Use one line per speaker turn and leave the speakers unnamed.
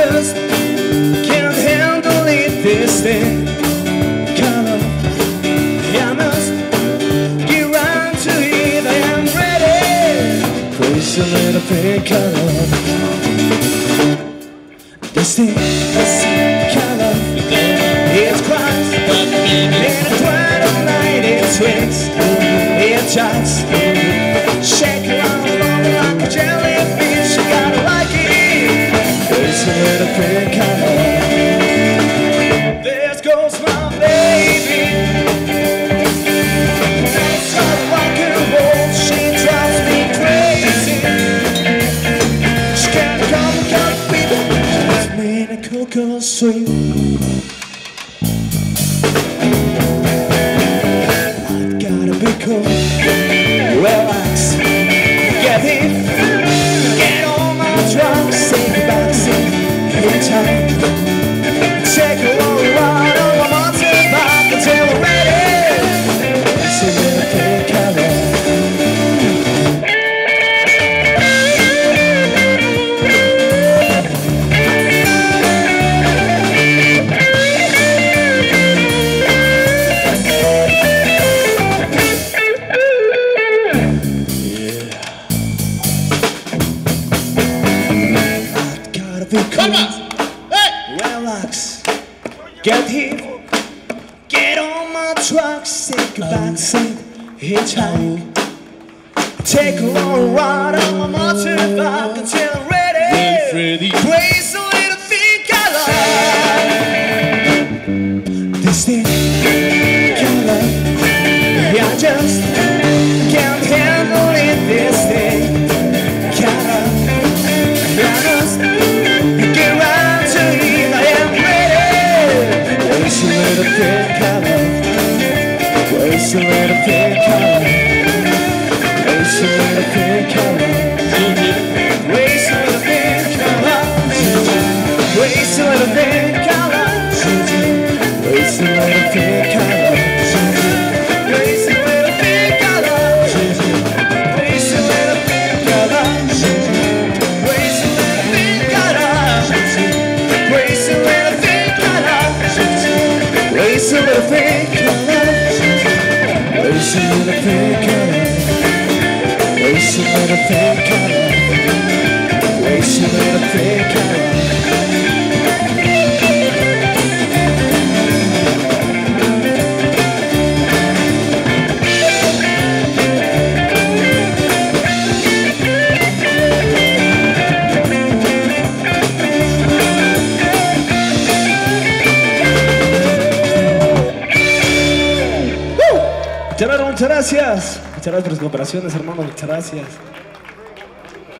just can't handle it this thing. Color, I must get round to it. I am ready. Place a little bit color. This thing, color, it's cross. In a twilight night, it swings, it jots. Shake around like a jellyfish. You gotta like it. It's a little bit color. There goes my baby. That's how rock and roll. She drives me crazy. She can't come with. She's made a cocoa sweet. I gotta be cool. Relax. Get in. Get on my truck. Say goodbye. Say time. Take a long ride on my mountain bike until we're ready. It's a little bit color. Come on! Hey! Relax. Get here. Get on my truck. Say goodbye. Say hitchhike. Take a long ride on my mountain bike until I'm ready. Praise a little thing I like. This thing I love. I just can't handle it. This thing I love. I just get round to it. I am ready. Waste a little bit color. Waste a little bit color. Waste a little bit color. Waste a little bit color. Waste a little bit color. Waste a little bit color. Waste a little bit color. Waste a little bit color. Waste a little bit color. Waste a little bit color. Waste a little bit color. Waste a little bit color. Waste a little bit color. Waste a little bit color. Muchas gracias. Muchas gracias por sus cooperaciones, hermano. Muchas gracias.